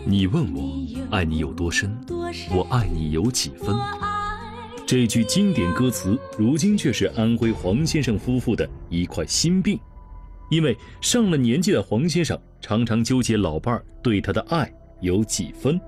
你问我爱你有多深，我爱你有几分。这句经典歌词，如今却是安徽黄先生夫妇的一块心病。因为上了年纪的黄先生常常纠结老伴儿对他的爱有几分。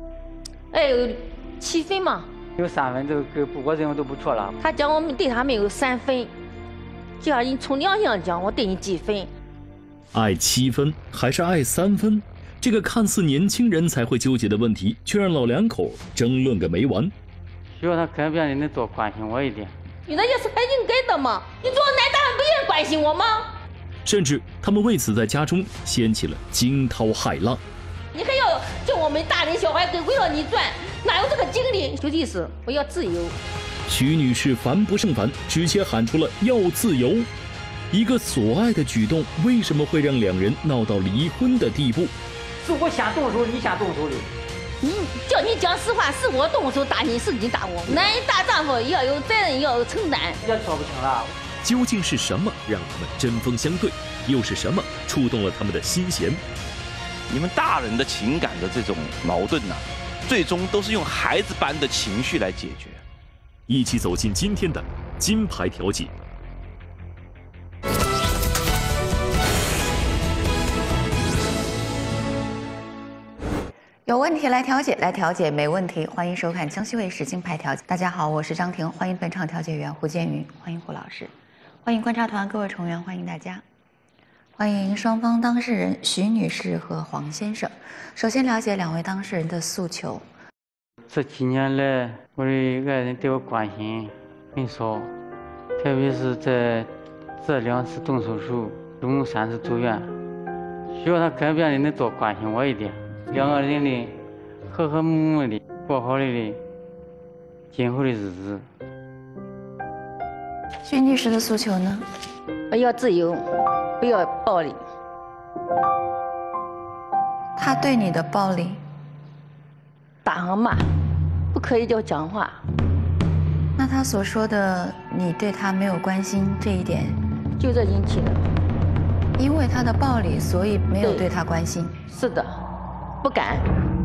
7分嘛， 有3分都我认为都不错了。 他讲我们对他没有3分，就像你从良心上讲，我对你几分？ 爱7分还是爱3分？这个看似年轻人才会纠结的问题，却让老两口争论个没完。 希望他改变的能多关心我一点。 你那也是很应该的嘛，你做男大人不也关心我吗？ 甚至他们为此在家中掀起了惊涛骇浪。 你还要叫我们大人小孩围绕你转，哪有这个精力？就意思我要自由。 徐女士烦不胜烦，直接喊出了要自由。一个所爱的举动，为什么会让两人闹到离婚的地步？ 是我先动手，你先动手的。 叫你讲实话，是我动手打你，是你打我。男人大丈夫要有责任，要有承担。 也说不清了。 究竟是什么让他们针锋相对？又是什么触动了他们的心弦？ 你们大人的情感的这种矛盾呢，最终都是用孩子般的情绪来解决。 一起走进今天的金牌调解。 有问题来调解，来调解没问题。欢迎收看江西卫视金牌调解。大家好，我是张婷，欢迎本场调解员胡建云，欢迎胡老师，欢迎观察团各位成员，欢迎大家，欢迎双方当事人徐女士和黄先生。首先了解两位当事人的诉求。 这几年来，我的爱人对我关心很少，特别是在这2次动手术，总共3次住院。希望他改变的能多关心我一点。两个人的和和睦睦的过好的今后的日子。 徐女士的诉求呢？ 我要自由，不要暴力。 他对你的暴力？ 打和骂，不可以叫讲话。 那他所说的你对他没有关心这一点， 就这引起的。 因为他的暴力，所以没有对他关心。 是的。不敢。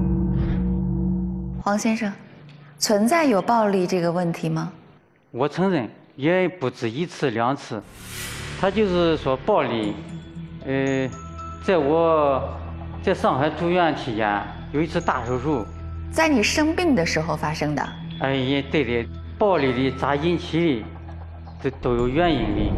黄先生，存在有暴力这个问题吗？ 我承认，也不止1次2次。他就是说暴力，在我在上海住院期间有一次大手术， 在你生病的时候发生的。 也对的，暴力的咋引起的，都有原因的。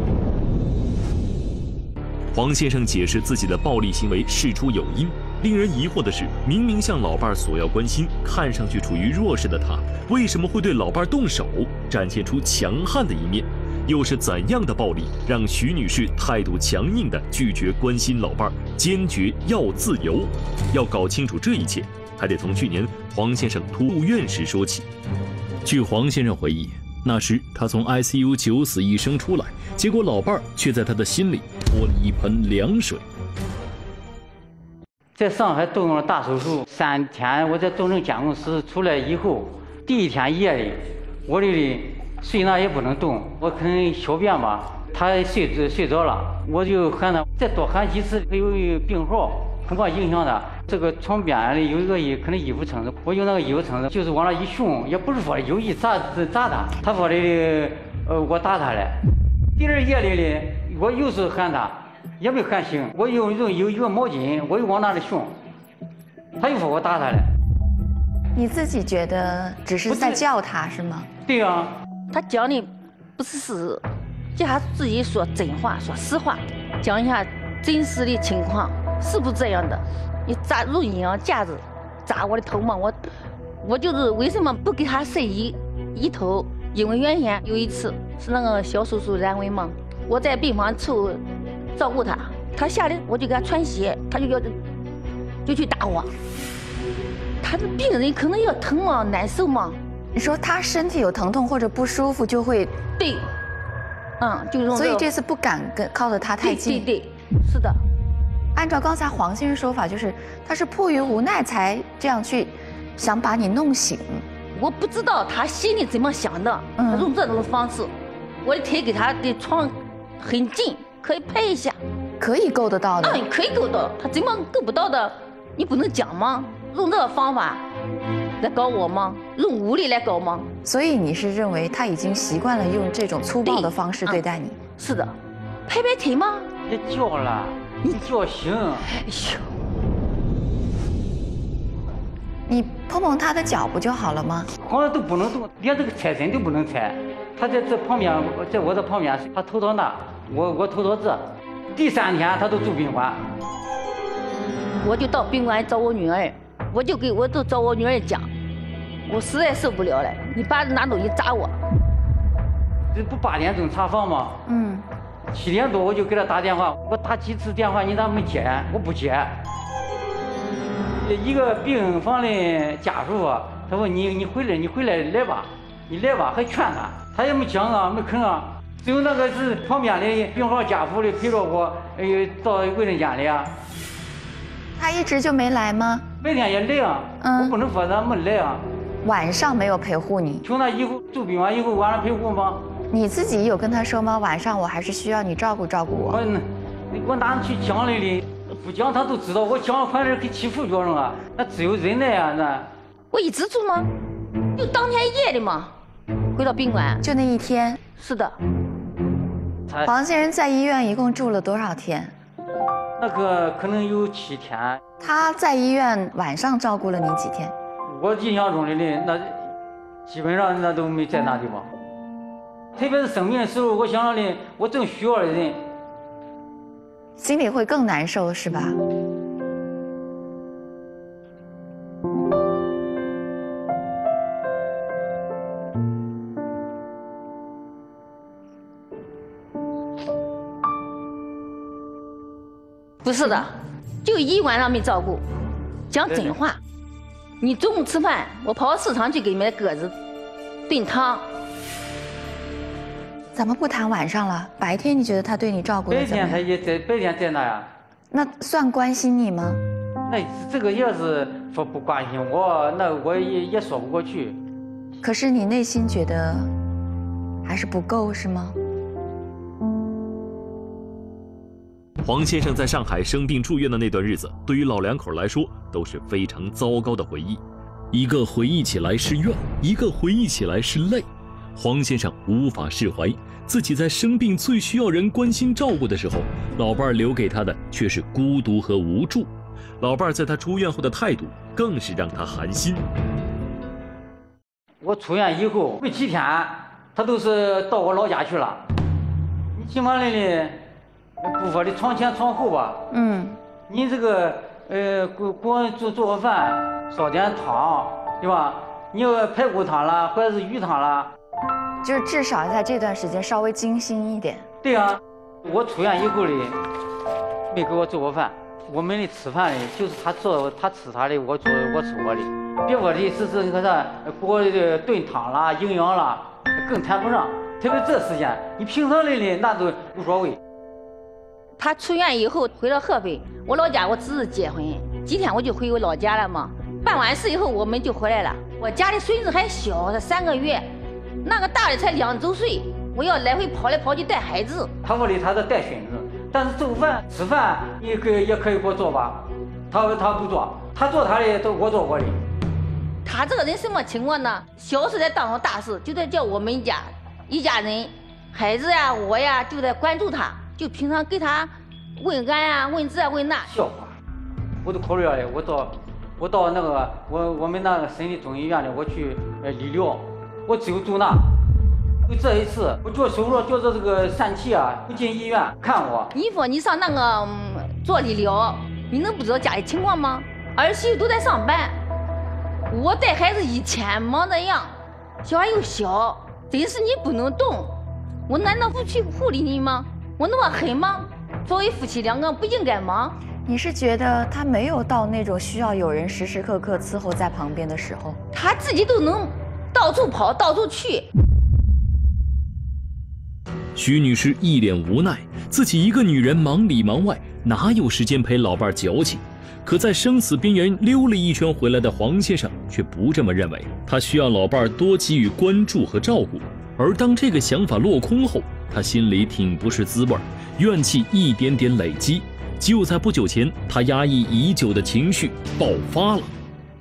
黄先生解释自己的暴力行为事出有因。令人疑惑的是，明明向老伴索要关心，看上去处于弱势的他，为什么会对老伴动手，展现出强悍的一面？又是怎样的暴力让徐女士态度强硬地拒绝关心老伴，坚决要自由？要搞清楚这一切，还得从去年黄先生入院时说起。据黄先生回忆，那时他从 ICU 九死一生出来，结果老伴却在他的心里泼了一盆凉水。 在上海动用了大手术3天，我在重症监控室出来以后，第1天夜里，我的睡哪也不能动，我可能小便吧，他睡着了，我就喊他再多喊几次，他有病号，恐怕影响他。这个床边里有一个可能衣服撑子，我用那个衣服撑子，就是往那一熊，也不是说有意砸他，他说的我打他了。第2夜里呢，我又是喊他。也没喊醒，我有一个毛巾，我又往那里熊，他又说我打他了。 你自己觉得只是在叫他是吗？ 对啊， 他讲的不是事实，叫他自己说真话，说实话，讲一下真实的情况，是不是这样的？你扎如阴阳架子扎我的头嘛，我就是为什么不给他塞一头？因为原先有一次是那个小手术阑尾嘛，我在病房照顾他，他下来我就给他穿鞋，他就去打我。他的病人可能要疼嘛，难受嘛。 你说他身体有疼痛或者不舒服就会对，就用。 所以这次不敢靠得他太近。 对，是的。 按照刚才黄先生说法，就是他是迫于无奈才这样去想把你弄醒。 我不知道他心里怎么想的，他用这种方式，我的腿给他的床很近。可以拍一下， 可以够得到的。 可以够到，他怎么够不到的？你不能讲吗？ 用这个方法来搞我吗？用武力来搞吗？ 所以你是认为他已经习惯了用这种粗暴的方式对待你？ 是的，拍拍腿吗？ 别叫了，你叫醒。 哎呦， 你碰碰他的脚不就好了吗？ 好像都不能动，连这个踩身都不能踩。他在这旁边，在我的旁边，他头到那，我头到这。第3天他都住宾馆， 我就到宾馆找我女儿，我都找我女儿讲，我实在受不了了，你爸拿东西砸我。 这不8点钟查房吗？ 嗯。 7点多我就给他打电话，我打几次电话你咋没接？我不接。一个病房的家属，他说你回来来吧，你来吧，还劝他，他也没讲啊，没肯啊。只有那个是旁边的病房家属的陪着我，到卫生间里啊。 他一直就没来吗？ 每天也来啊，我不能说他没来啊。 晚上没有陪护你？ 从那以后住宾馆以后，晚上陪护吗？ 你自己有跟他说吗？晚上我还是需要你照顾照顾我。 我哪能去讲来的？不讲他都知道，我讲反正给欺负别人啊，那只有忍耐啊那。 我一直住吗？就当天夜的嘛，回到宾馆。 就那一天？ 是的。 黄先生在医院一共住了多少天？ 那个可能有7天。 他在医院晚上照顾了你几天？ 我印象中的那基本上那都没在那地方。 特别是生病的时候，我想着的，我正需要的人， 心里会更难受，是吧？ 不是的，就一晚上没照顾。讲真话，你中午吃饭，我跑到市场去给你们的鸽子炖汤。 怎么不谈晚上了？白天你觉得他对你照顾的怎么样？ 白天他也在，白天在那呀。 那算关心你吗？ 那这个也是说不关心我，那我也说不过去。 可是你内心觉得还是不够，是吗？ 黄先生在上海生病住院的那段日子，对于老两口来说都是非常糟糕的回忆。一个回忆起来是怨，一个回忆起来是泪。黄先生无法释怀，自己在生病最需要人关心照顾的时候，老伴儿留给他的却是孤独和无助。老伴儿在他出院后的态度更是让他寒心。 我出院以后没几天，他都是到我老家去了。你起码的不说的床前床后吧，你这个给我做个饭，烧点汤，对吧？你要排骨汤啦，或者是鱼汤啦。 就是至少在这段时间稍微精心一点。 对啊，我出院以后的没给我做过饭，我们的吃饭的就是他做他吃他的，我吃我的。别说的是那个啥，给我炖汤啦、营养啦，更谈不上。特别这时间，你平常的那都无所谓。 他出院以后回到合肥，我老家我侄子结婚，几天我就回我老家了嘛。办完事以后我们就回来了。我家的孙子还小，才3个月。 那个大的才2周岁，我要来回跑来跑去带孩子。 他屋里他在带孙子，但是做饭吃饭也可以给我做吧，他不做，他做他的，都我做我的。 他这个人什么情况呢？小事在当成大事，就在叫我们家一家人，孩子呀我呀就在关注他，就平常给他问安呀、问这问那。 笑话，我都考虑了，我到那个我们那个省立中医院里我去理疗。 我只有住那，就这一次，我脚手了，觉着这个疝气啊，不进医院看我。 你说你上那个做理疗，你能不知道家里情况吗？儿媳妇都在上班，我带孩子以前忙着样，小孩又小，真是你不能动。我难道不去护理你吗？我那么狠吗？作为夫妻2个不应该吗？ 你是觉得他没有到那种需要有人时时刻刻伺候在旁边的时候？ 他自己都能。 到处跑，到处去。 徐女士一脸无奈，自己一个女人忙里忙外，哪有时间陪老伴矫情？可在生死边缘溜了一圈回来的黄先生却不这么认为，他需要老伴多给予关注和照顾。而当这个想法落空后，他心里挺不是滋味，怨气一点点累积。就在不久前，他压抑已久的情绪爆发了。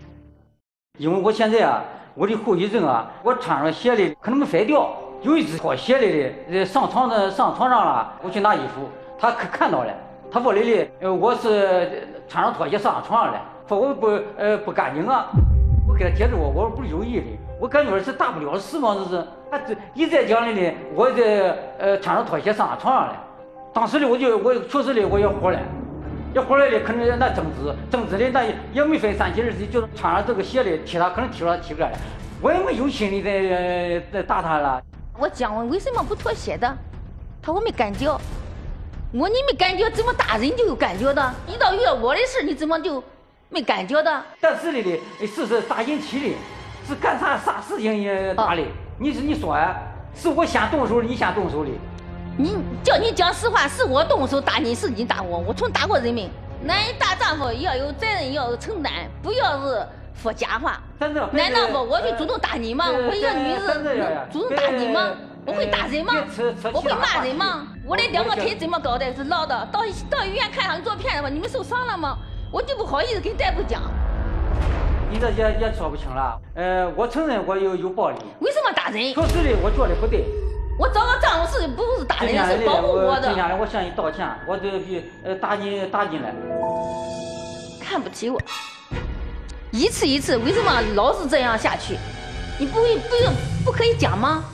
因为我现在啊，我的后遗症啊，我穿上鞋里可能没甩掉。有一次脱鞋里的上床上了，我去拿衣服，他看到了，他问里我是穿上拖鞋上床上了，说我不干净啊。我给他解释我不是有意的，我感觉是大不了的事嘛，这是他一再讲的我穿上拖鞋上床上了。当时的我确实的我也火了。要回来的可能那争执的那也没分3七2十一，就是穿上这个鞋的踢他，可能踢了体格了，我也没有心里在打他了。 我讲我为什么不脱鞋的，他说我没感觉。我你没感觉，怎么大人就有感觉的？遇到我的事，你怎么就没感觉的？ 但是的是咋引起的？是干啥事情也打的？你说啊，是我先动手的，你先动手的？ 你讲实话，是我动手打你，是你打我，我从打过人命。男人大丈夫要有责任，要有承担，不要是说假话。难道我去主动打你吗？我一个女人主动打你吗？我会打人吗？我会骂人吗？我的2个腿这么高的是老的，到医院看上做片的话，你们受伤了吗？我就不好意思跟大夫讲。 你这也说不清了。我承认我有暴力。 为什么打人？ 确实的，我觉得不对。我找个丈夫是不是打人，是保护我的。 今天我向你道歉，我这打进来。 看不起我，一次，为什么老是这样下去？你不可以讲吗？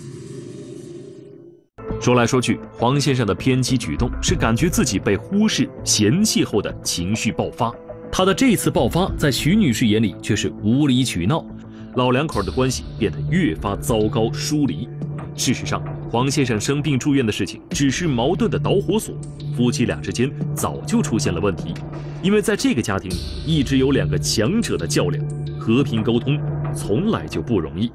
说来说去，黄先生的偏激举动是感觉自己被忽视、嫌弃后的情绪爆发。他的这次爆发，在徐女士眼里却是无理取闹，老两口的关系变得越发糟糕疏离。事实上，黄先生生病住院的事情只是矛盾的导火索，夫妻俩之间早就出现了问题。因为在这个家庭里，一直有2个强者的较量，和平沟通从来就不容易。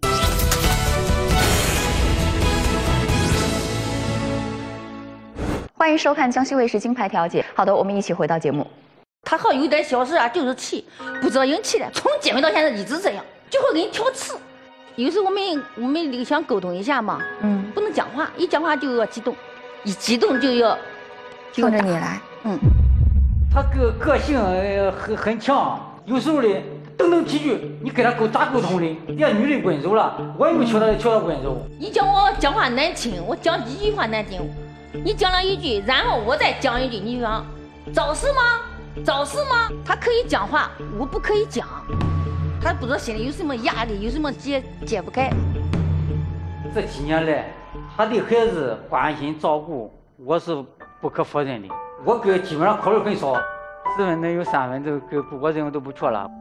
欢迎收看江西卫视金牌调解。好的，我们一起回到节目。 他好有点小事啊，就是气，不知道引起的，从结婚到现在一直这样，就会给你挑刺。有时候我们想沟通一下嘛，不能讲话，一讲话就要激动，一激动就要冲着你来， 他个性很强，有时候的等几句，你跟他咋沟通的？连女人滚走了，我也没求他滚走。 你讲我讲话难听，我讲1句话难听，你讲了1句，然后我再讲1句，你就想找事吗？他可以讲话，我不可以讲。他不知道心里有什么压力，有什么解不开。 这几年来，他对孩子关心照顾，我是不可否认的。我基本上考虑很少，10分能有3分都我认为都不错了。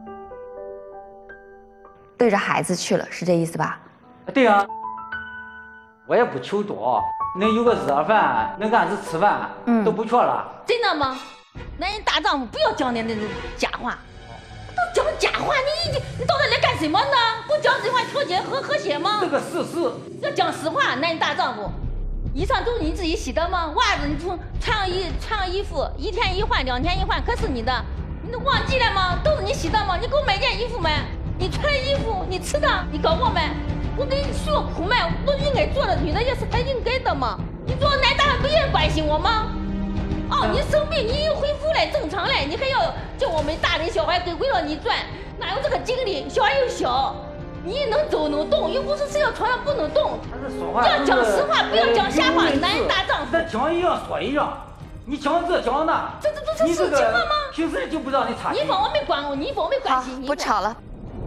对着孩子去了，是这意思吧？ 对啊，我也不求多，能有个热饭，能按时吃饭，都不错了。 真的吗？男人大丈夫不要讲那种假话。都讲假话，你到底来干什么呢？不讲真话调解和谐吗？ 这个事实要讲实话，男人大丈夫，衣裳都是你自己洗的吗？袜子你穿个衣服，1天1换，2天1换，可是你的，你都忘记了吗？都是你洗的吗？你给我买件衣服没？你穿衣服，你吃的，你搞过没？我给你受苦没？我应该做的，女的也是很应该的嘛。你说男大不也关心我吗？你生病，你恢复了正常了，你还要叫我们大人小孩围绕你转，哪有这个精力？小孩又小，你能走能动，又不是睡到床上不能动。要讲实话，不要讲瞎话。男人大丈夫。 咱讲一样说一样，你讲这讲那， 这是事情了吗？ 平时就不让你插嘴。 你帮我没管我，你帮我没关系。 不吵了。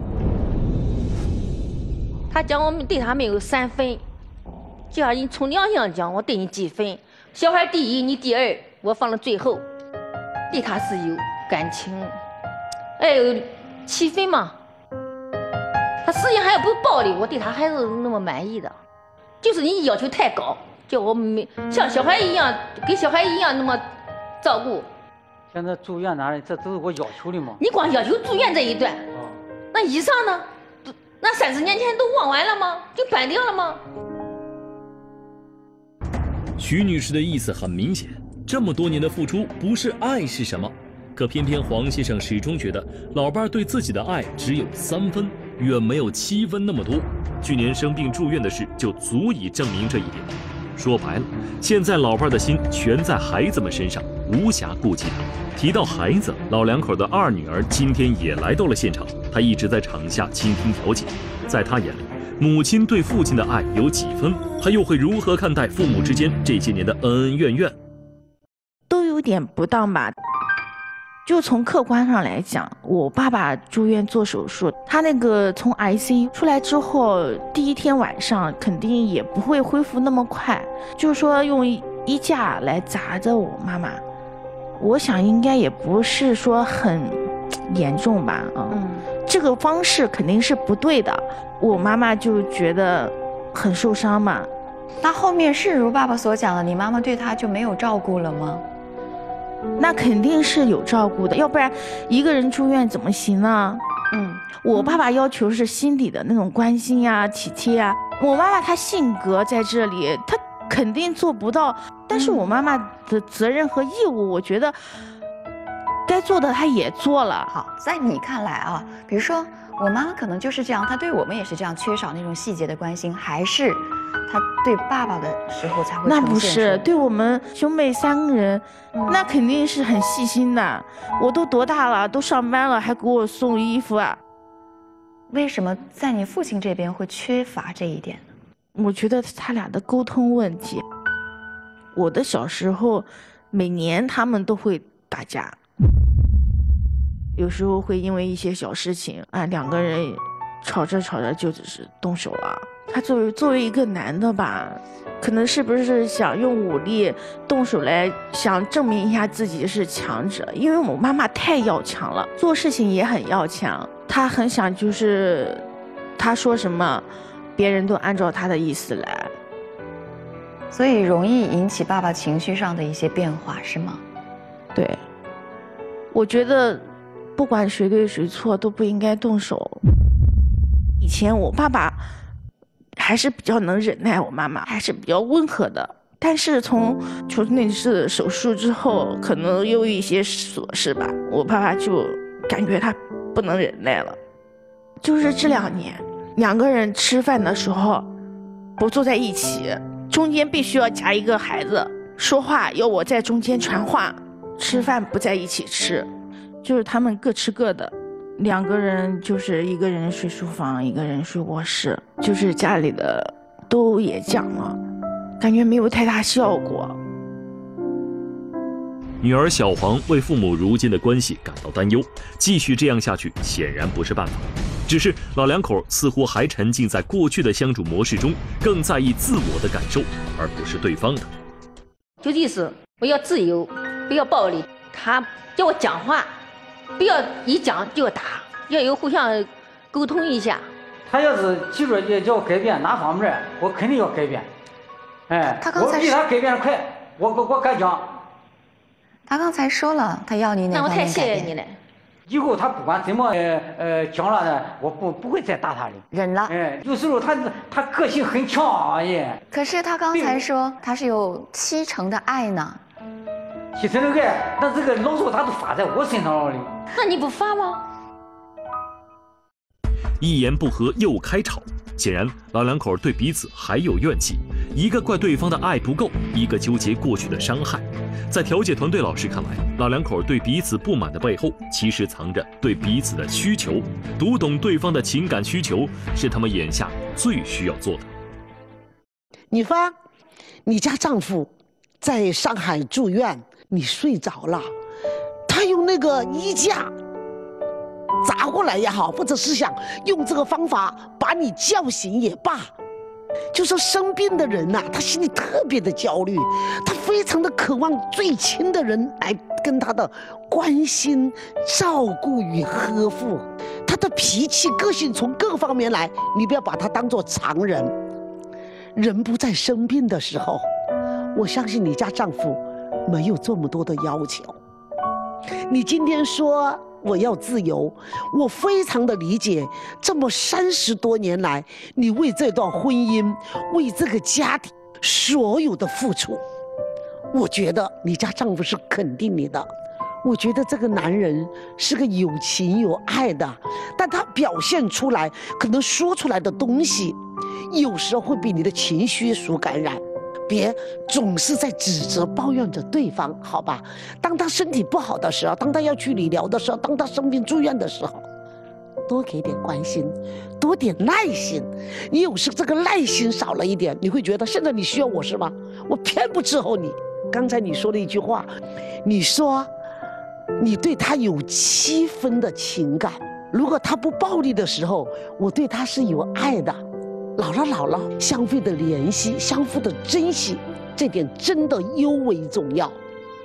他讲我们对他没有3分，就像你从良心上讲，我对你几分？小孩第1，你第2。我放了最后，对他是有感情，7分嘛。他实际还要不暴力，我对他还是那么满意的。就是你要求太高，叫我没像小孩一样，跟小孩一样那么照顾。 现在住院哪里？这都是我要求的嘛。 你光要求住院这一段，那以上呢？那30年前都忘完了吗？就办掉了吗？ 徐女士的意思很明显。这么多年的付出不是爱是什么？可偏偏黄先生始终觉得老伴对自己的爱只有3分，远没有7分那么多。去年生病住院的事就足以证明这一点。说白了，现在老伴的心全在孩子们身上，无暇顾及他。 提到孩子，老两口的二女儿今天也来到了现场。她一直在场下倾听调解，在她眼里，母亲对父亲的爱有几分？她又会如何看待父母之间这些年的恩恩怨怨？ 都有点不当吧。就从客观上来讲，我爸爸住院做手术，他那个从 ICU 出来之后，第一天晚上肯定也不会恢复那么快，就是说用衣架来砸着我妈妈，我想应该也不是说很严重吧，这个方式肯定是不对的，我妈妈就觉得很受伤嘛。 那后面是如爸爸所讲的，你妈妈对他就没有照顾了吗？ 那肯定是有照顾的，要不然一个人住院怎么行呢？我爸爸要求是心底的那种关心呀、体贴呀。我妈妈她性格在这里，她肯定做不到，但是我妈妈的责任和义务，我觉得该做的她也做了。 好，在你看来啊，比如说我妈妈可能就是这样，她对我们也是这样，缺少那种细节的关心，还是她对爸爸的时候才会呈现出？ 那不是，对我们兄妹3个人，那肯定是很细心的。我都多大了，都上班了，还给我送衣服啊。 为什么在你父亲这边会缺乏这一点呢？ 我觉得他俩的沟通问题。我的小时候，每年他们都会打架，有时候会因为一些小事情啊，2个人吵着就只是动手了。他作为一个男的吧，可能是不是想用武力动手来想证明一下自己是强者？因为我妈妈太要强了，做事情也很要强，她很想就是她说什么，别人都按照她的意思来， 所以容易引起爸爸情绪上的一些变化，是吗？ 对，我觉得不管谁对谁错都不应该动手。以前我爸爸还是比较能忍耐，我妈妈还是比较温和的，但是从那次手术之后，可能又有一些琐事吧，我爸爸就感觉他不能忍耐了。就是这2年，2个人吃饭的时候不坐在一起，中间必须要夹一个孩子，说话要我在中间传话，吃饭不在一起吃，就是他们各吃各的。2个人就是一个人睡书房，一个人睡卧室，就是家里的都也讲了，感觉没有太大效果。 女儿小黄为父母如今的关系感到担忧，继续这样下去显然不是办法。只是老两口似乎还沉浸在过去的相处模式中，更在意自我的感受，而不是对方的。 就意思不要自由，不要暴力，他叫我讲话，不要一讲就要打，要有互相沟通一下。 他要是记住要改变哪方面，我肯定要改变。哎，我比他改变的快，我敢讲。 他刚才说了，他要你哪方面改变？ 那我太谢谢你了。 以后他不管怎么讲了呢，我不会再打他的。 忍了。 哎，有时候他个性很强耶。 可是他刚才说他是有70%的爱呢。 70%的爱，那这个老说他都发在我身上了。 那你不发吗？ 一言不合又开吵，显然老两口对彼此还有怨气，一个怪对方的爱不够，一个纠结过去的伤害。在调解团队老师看来，老两口对彼此不满的背后，其实藏着对彼此的需求。读懂对方的情感需求，是他们眼下最需要做的。 你发，你家丈夫在上海住院，你睡着了，他用那个衣架砸过来也好，或者是想用这个方法把你叫醒也罢，就说生病的人呐，他心里特别的焦虑，他非常的渴望最亲的人来跟他的关心、照顾与呵护。他的脾气、个性从各方面来，你不要把他当作常人。人不在生病的时候，我相信你家丈夫没有这么多的要求。你今天说我要自由，我非常的理解，这么30多年来，你为这段婚姻、为这个家庭所有的付出，我觉得你家丈夫是肯定你的。我觉得这个男人是个有情有爱的，但他表现出来，可能说出来的东西，有时候会被你的情绪所感染。 别总是在指责抱怨着对方，好吧？当他身体不好的时候，当他要去理疗的时候，当他生病住院的时候，多给点关心，多点耐心。你有时这个耐心少了一点，你会觉得现在你需要我是吗？我偏不伺候你。刚才你说了一句话，你说你对他有7分的情感，如果他不暴力的时候，我对他是有爱的。老了，相互的联系，相互的珍惜，这点真的尤为重要。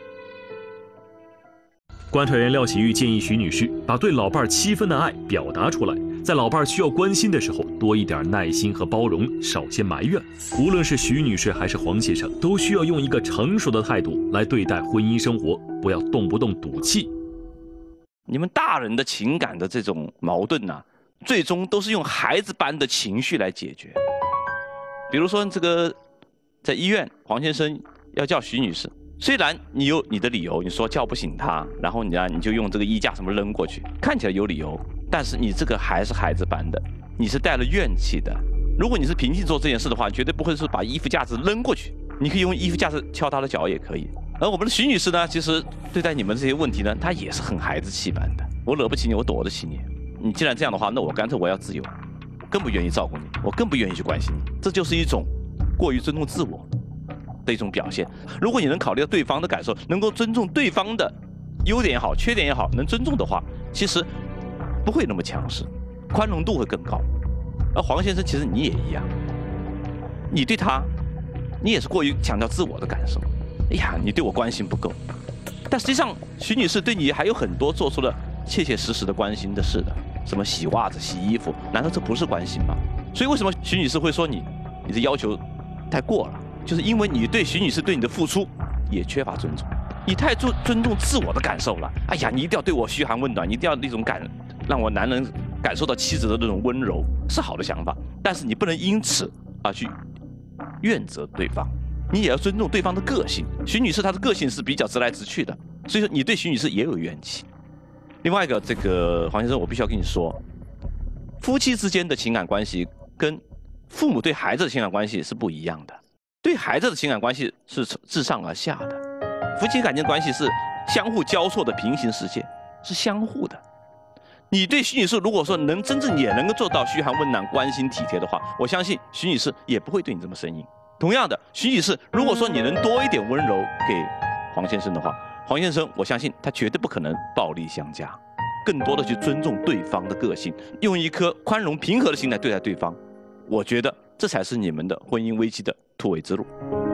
观察员廖喜玉建议徐女士把对老伴儿7分的爱表达出来，在老伴儿需要关心的时候，多一点耐心和包容，少些埋怨。无论是徐女士还是黄先生，都需要用一个成熟的态度来对待婚姻生活，不要动不动赌气。 你们大人的情感的这种矛盾呢，最终都是用孩子般的情绪来解决。比如说这个，在医院，黄先生要叫徐女士。虽然你有你的理由，你说叫不醒她，然后你就用这个衣架什么扔过去，看起来有理由，但是你这个还是孩子般的，你是带了怨气的。如果你是平静做这件事的话，绝对不会是把衣服架子扔过去，你可以用衣服架子敲她的脚也可以。而我们的徐女士呢，其实对待你们这些问题呢，她也是很孩子气般的。我惹不起你，我躲得起你。你既然这样的话，那我干脆我要自由，更不愿意照顾你，我更不愿意去关心你。这就是一种过于尊重自我的一种表现。如果你能考虑到对方的感受，能够尊重对方的优点也好，缺点也好，能尊重的话，其实不会那么强势，宽容度会更高。而黄先生其实你也一样，你对他，你也是过于强调自我的感受。哎呀，你对我关心不够。但实际上，徐女士对你还有很多做出了切切实实的关心的事的，什么洗袜子、洗衣服，难道这不是关心吗？所以为什么徐女士会说你的要求太过了？就是因为你对徐女士对你的付出也缺乏尊重，你太尊重自我的感受了。哎呀，你一定要对我嘘寒问暖，你一定要那种让我男人感受到妻子的那种温柔，是好的想法，但是你不能因此而去怨责对方。你也要尊重对方的个性。徐女士她的个性是比较直来直去的，所以说你对徐女士也有怨气。另外一个，这个黄先生，我必须要跟你说，夫妻之间的情感关系跟父母对孩子的情感关系是不一样的。对孩子的情感关系是自上而下的，夫妻感情关系是相互交错的平行世界，是相互的。你对徐女士如果说真正也能够做到嘘寒问暖、关心体贴的话，我相信徐女士也不会对你这么生硬。同样的，徐女士如果说你能多一点温柔给黄先生的话，黄先生我相信他绝对不可能暴力相加，更多的去尊重对方的个性，用一颗宽容平和的心来对待对方。我觉得这才是你们的婚姻危机的突围之路。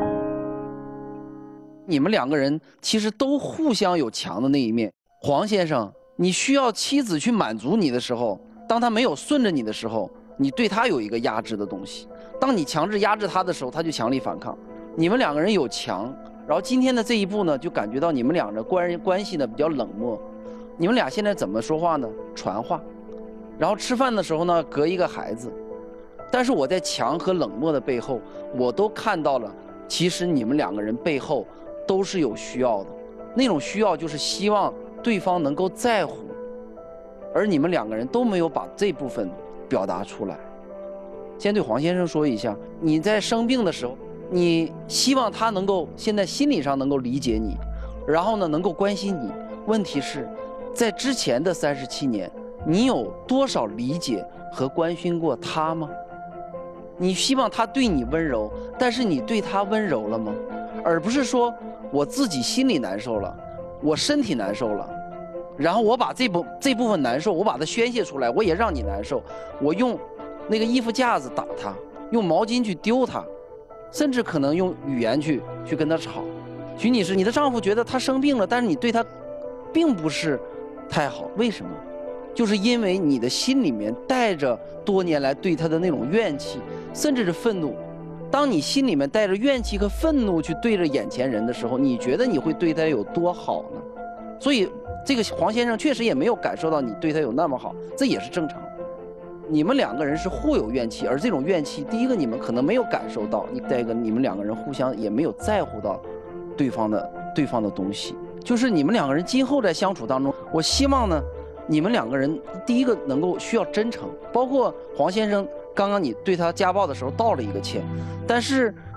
你们两个人其实都互相有强的那一面。黄先生，你需要妻子去满足你的时候，当他没有顺着你的时候，你对他有一个压制的东西。当你强制压制他的时候，他就强力反抗。你们两个人有强，然后今天的这一步呢，就感觉到你们两个关系呢比较冷漠。你们俩现在怎么说话呢？传话，然后吃饭的时候呢，隔一个孩子。但是我在强和冷漠的背后，我都看到了，其实你们两个人背后都是有需要的。那种需要就是希望对方能够在乎，而你们两个人都没有把这部分表达出来。先对黄先生说一下，你在生病的时候，你希望他能够现在心理上能够理解你，然后呢能够关心你。问题是，在之前的37年，你有多少理解和关心过他吗？你希望他对你温柔，但是你对他温柔了吗？而不是说我自己心里难受了，我身体难受了，然后我把这部分难受，我把它宣泄出来，我也让你难受。我用那个衣服架子打他，用毛巾去丢他，甚至可能用语言去跟他吵。徐女士，你的丈夫觉得他生病了，但是你对他并不是太好，为什么？就是因为你的心里面带着多年来对他的那种怨气，甚至是愤怒。当你心里面带着怨气和愤怒去对着眼前人的时候，你觉得你会对他有多好呢？所以这个黄先生确实也没有感受到你对他有那么好，这也是正常的。你们两个人是互有怨气，而这种怨气，第一个你们可能没有感受到，再一个你们两个人互相也没有在乎到对方的东西。就是你们两个人今后在相处当中，我希望呢，你们两个人第一个能够需要真诚。包括黄先生刚刚你对他家暴的时候道了一个歉，但是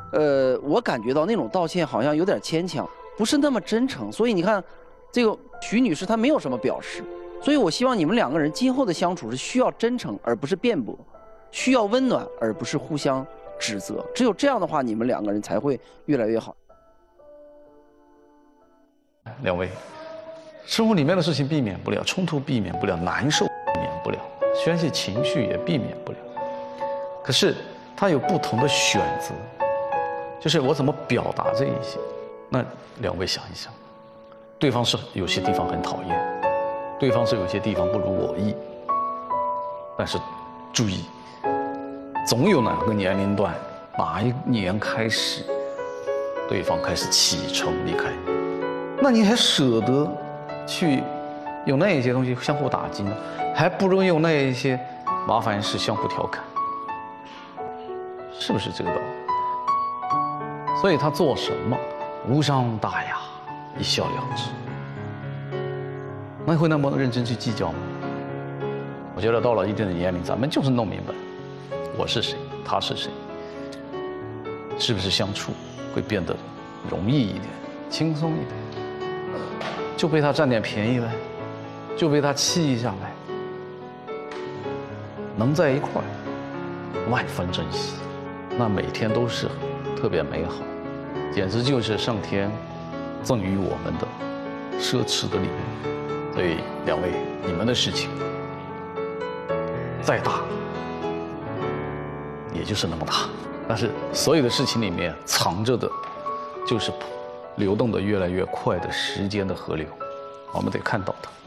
我感觉到那种道歉好像有点牵强，不是那么真诚。所以你看，这个徐女士她没有什么表示。所以我希望你们两个人今后的相处是需要真诚，而不是辩驳；需要温暖，而不是互相指责。只有这样的话，你们两个人才会越来越好。 两位，生活里面的事情避免不了，冲突避免不了，难受避免不了，宣泄情绪也避免不了。可是他有不同的选择，就是我怎么表达这一些。那两位想一想，对方是有些地方很讨厌，对方是有些地方不如我意，但是注意，总有哪个年龄段，哪一年开始，对方开始启程离开，那你还舍得去用那一些东西相互打击呢？还不如用那一些麻烦事相互调侃，是不是这个道理？所以他做什么无伤大雅，一笑了之。那会那么认真去计较吗？我觉得到了一定的年龄，咱们就是弄明白，我是谁，他是谁，是不是相处会变得容易一点，轻松一点？就被他占点便宜呗，就被他气一下呗。能在一块儿，万分珍惜，那每天都是特别美好，简直就是上天赠予我们的奢侈的礼物。所以两位，你们的事情再大，也就是那么大。但是所有的事情里面藏着的，就是流动的越来越快的时间的河流，我们得看到它。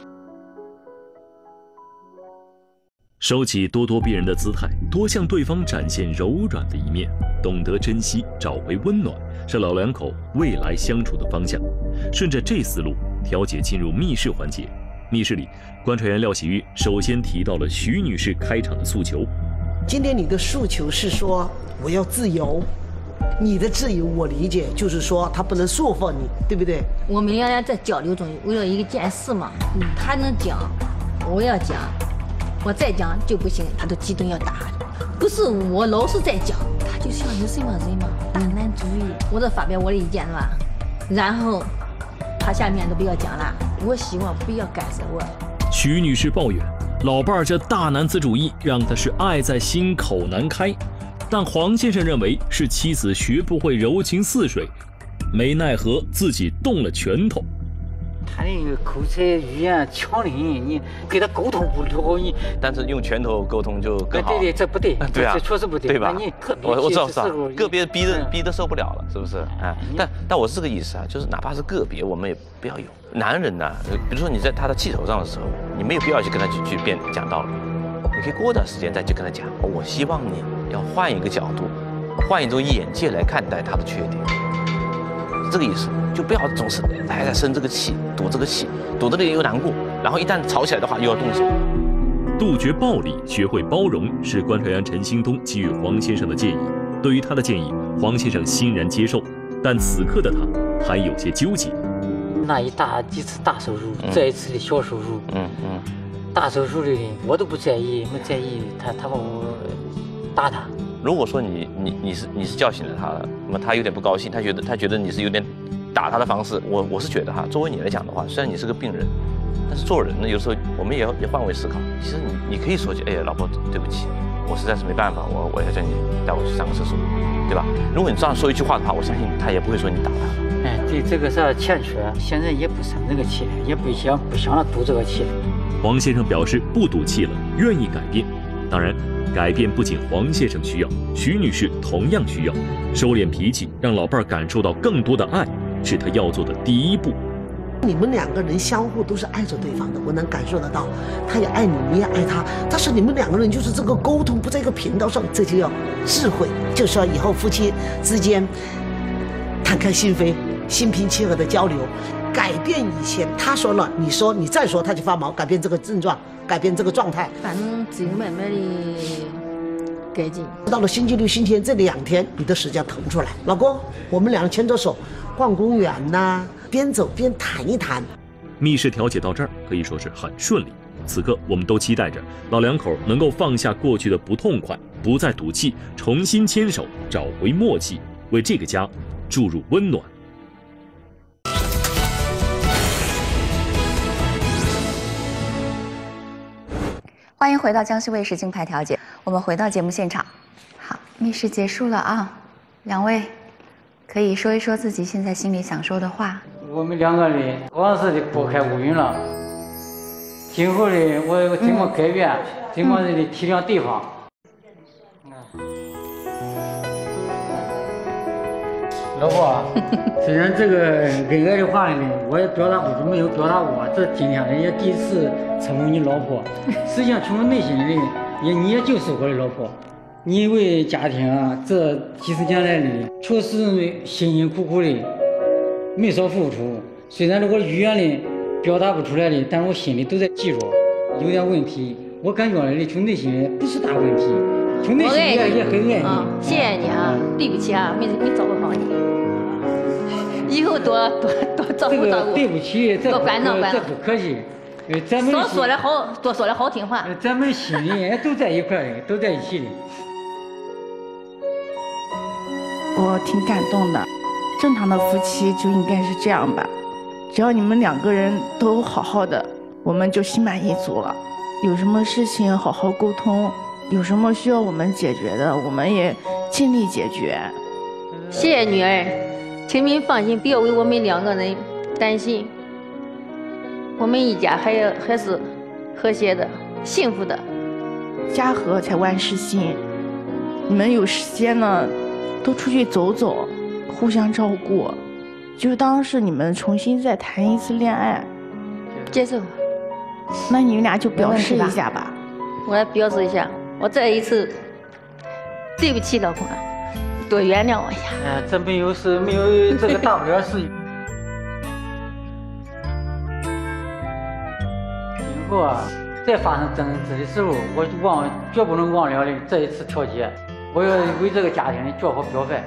收起咄咄逼人的姿态，多向对方展现柔软的一面，懂得珍惜，找回温暖，是老两口未来相处的方向。顺着这思路，调解进入密室环节。密室里，观察员廖喜玉首先提到了徐女士开场的诉求。 今天你的诉求是说我要自由，你的自由我理解就是说他不能束缚你，对不对？ 我们两人在交流中，为了一个件事嘛，他能讲，我要讲，我再讲就不行，他都激动要打。不是我老是在讲，他就像有什么人嘛，难主意。我这发表我的意见是吧？然后他下面都不要讲了，我希望不要干涉我。 徐女士抱怨，老伴儿这大男子主义让她是爱在心口难开。但黄先生认为是妻子学不会柔情似水，没奈何自己动了拳头。 他那个口才语言强凌，你跟他沟通不了，你但是用拳头沟通就更好。 对，这不对， 对啊， 这确实不对， 对吧？ 你特别我知道是啊，个别逼得受不了了，是不是？哎，但我是这个意思啊，就是哪怕是个别，我们也不要有。男人呢，比如说你在他的气头上的时候，你没有必要去跟他去讲道理，你可以过段时间再去跟他讲，我希望你要换一个角度，换一种眼界来看待他的缺点。这个意思，就不要总是在生这个气，堵这个气，堵得你又难过，然后一旦吵起来的话又要动手。 杜绝暴力，学会包容，是观察员陈兴东给予黄先生的建议。对于他的建议，黄先生欣然接受，但此刻的他还有些纠结。 那几次大手术，这一次的小手术，大手术的我都不在意，没在意他把我打他。 如果说你是叫醒了他了，那么他有点不高兴，他觉得你是有点打他的方式。我是觉得哈，作为你来讲的话，虽然你是个病人，但是做人呢，有时候我们也要换位思考。其实你可以说句，哎呀，老婆，对不起，我实在是没办法，我要叫你带我去上个厕所，对吧？如果你这样说一句话的话，我相信他也不会说你打他。 哎，对，这个是欠缺，现在也不生这个气，也不想赌这个气。 黄先生表示不赌气了，愿意改变。当然，改变不仅黄先生需要，徐女士同样需要。收敛脾气，让老伴儿感受到更多的爱，是她要做的第一步。 你们两个人相互都是爱着对方的，我能感受得到，他也爱你，你也爱他。但是你们两个人就是这个沟通不在一个频道上，这就要智慧，就是要以后夫妻之间敞开心扉，心平气和的交流，改变以前他说了你说你再说他就发毛，改变这个症状，改变这个状态， 反正只有慢慢的改进。 到了星期六、星期天这2天，你的时间腾出来，老公，我们俩牵着手逛公园呐，边走边谈一谈。 密室调解到这儿可以说是很顺利。此刻我们都期待着老两口能够放下过去的不痛快，不再赌气，重新牵手，找回默契， 为这个家注入温暖。 欢迎回到江西卫视金牌调解，我们回到节目现场。好，密室结束了啊，两位可以说一说自己现在心里想说的话。 我们两个人往事的拨开乌云了，今后的我怎么改变，怎么的体谅对方。老婆，虽然这个恩爱的话呢，我也表达不出，没有表达过。这今天呢，也第一次称呼你老婆。实际上，从我内心里，你也就是我的老婆。你为家庭啊，这几十年来的，确实辛辛苦苦的，没少付出。虽然我语言里表达不出来的，但是我心里都在记住。有点问题，我感觉的从内心不是大问题，从内心也很爱你。 谢谢你啊，对不起啊，没照顾好你。以后多照顾照顾。 对不起，这不客气。咱们多说了好听话。 咱们心里都在一块的，都在一起的。 我挺感动的，正常的夫妻就应该是这样吧。只要你们两个人都好好的，我们就心满意足了。有什么事情好好沟通，有什么需要我们解决的，我们也尽力解决。 谢谢女儿，请您放心，不要为我们两个人担心。我们一家还是和谐的、幸福的。 家和才万事兴。你们有时间呢，多出去走走，互相照顾，就当是你们重新再谈一次恋爱。 接受。 那你们俩就表示一下吧。 我来表示一下，我再一次对不起老公，多原谅我一下。 这没有这个大不了事。以后啊，再发生争执的时候，我绝不能忘了的这一次调解，我要为这个家庭做好表率。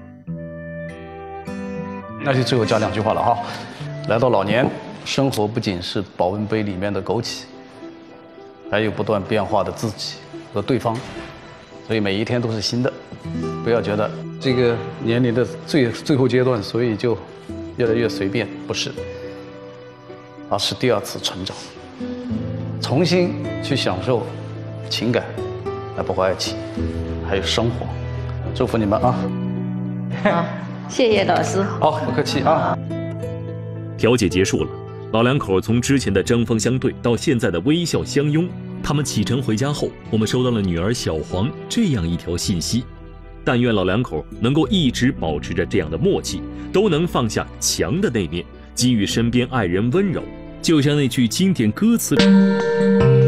那就最后加2句话了哈。来到老年，生活不仅是保温杯里面的枸杞，还有不断变化的自己和对方，所以每一天都是新的。不要觉得这个年龄的最后阶段，所以就越来越随便，不是，而是第2次成长，重新去享受情感，包括爱情，还有生活。祝福你们啊！ 好，谢谢老师。 好，不客气啊。 调解结束了，老两口从之前的针锋相对到现在的微笑相拥。他们启程回家后，我们收到了女儿小黄这样一条信息：但愿老两口能够一直保持着这样的默契，都能放下强的那面，给予身边爱人温柔，就像那句经典歌词里。